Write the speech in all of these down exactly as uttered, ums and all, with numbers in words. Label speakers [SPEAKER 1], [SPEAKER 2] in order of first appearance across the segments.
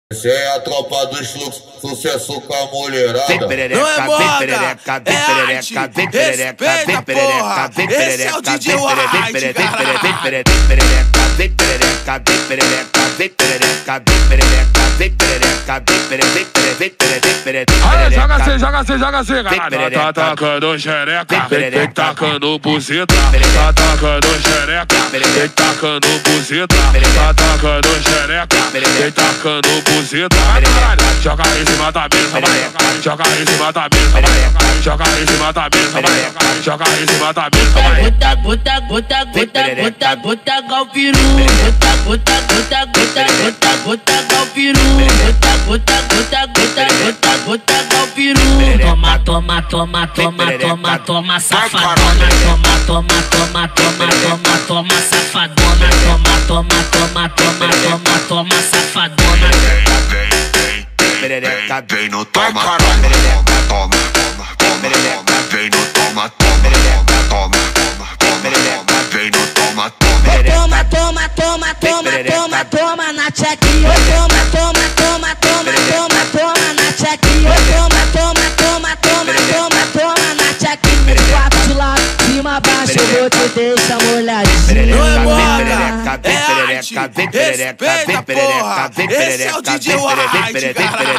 [SPEAKER 1] Essa é a tropa dos fluxos, sucesso com a mulherada.
[SPEAKER 2] Não é moda, é arte, respeita, porra. Esse é o D J White, caralho.
[SPEAKER 3] Olha, joga assim, joga assim, joga assim, caralho. Tá tacando xereca, vem tacando buceta. Tá tacando xereca, vem tacando buceta. Tá tacando xereca, vem tacando buceta. Joga em cima da mesa, vai. Joga em cima da mesa, vai. Joga em cima da mesa, vai. Joga em cima da mesa, vai.
[SPEAKER 4] Bota, bota, bota, bota, bota, bota, galpiru. Bota, bota, bota, bota, bota, bota, galpiru. Bota, bota, bota, bota, bota, bota, galpiru. Toma, toma, toma, toma, toma, toma, safadona. Toma, toma, toma, toma, toma, toma, safadona. Toma, toma, toma, toma, toma, toma, safadona.
[SPEAKER 5] Vem no toma, toma, toma, toma, toma, vem no toma, toma, toma, toma, vem no toma, toma.
[SPEAKER 4] Toma, toma, toma, toma, toma, toma na chequinha. Toma, toma, toma, toma, toma, toma na chequinha. Toma, toma, toma, toma, toma, toma na chequinha. Quatro de lado, cima, baixo, eu vou te deixar molhadinho.
[SPEAKER 2] Não é moda, é arte, respeita, porra. Esse é o D J White, caralho.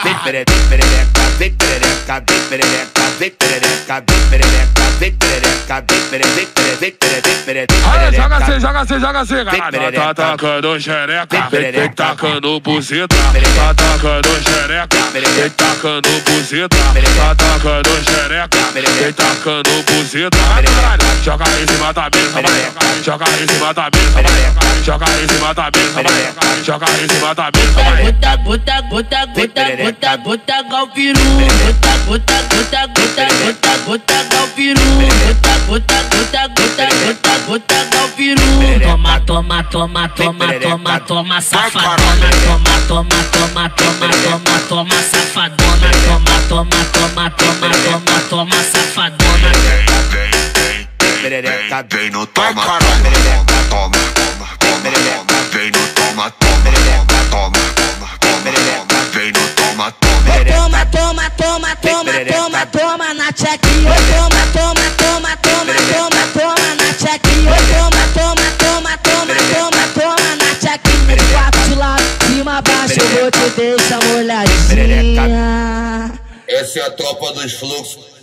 [SPEAKER 3] Olha, joga assim, joga assim, joga assim, caralho. Tá tacando xereca, vem tacando buceta. Tá tacando xereca, vem tacando buceta. Tá tacando xereca, vem tacando buceta. Joga em cima da mesa, vai. Joga em cima da mesa, vai. Joga em cima da mesa, vai. Joga em cima da mesa, vai.
[SPEAKER 4] Bota, bota, bota, bota, bota, bota, galpiru. Bota, bota, bota, bota, bota, bota, galpiru. Bota, bota, bota, bota, bota, bota, galpiru. Toma, toma, toma, toma, toma, toma, safadona. Toma, toma, toma, toma, toma, toma, safadona. Toma, toma, toma, toma, toma, toma, safadona.
[SPEAKER 5] Vem no toma, toma, toma, toma, toma, vem no toma, toma, toma, toma, vem no toma, toma.
[SPEAKER 4] Toma, toma, toma, toma, toma, toma na chequinha. Toma, toma, toma, toma, toma, toma na chequinha. Toma, toma, toma, toma, toma, toma na chequinha. Quatro de lado, cima, baixo, eu vou te deixar molhadinha.
[SPEAKER 1] Essa é a tropa dos fluxos,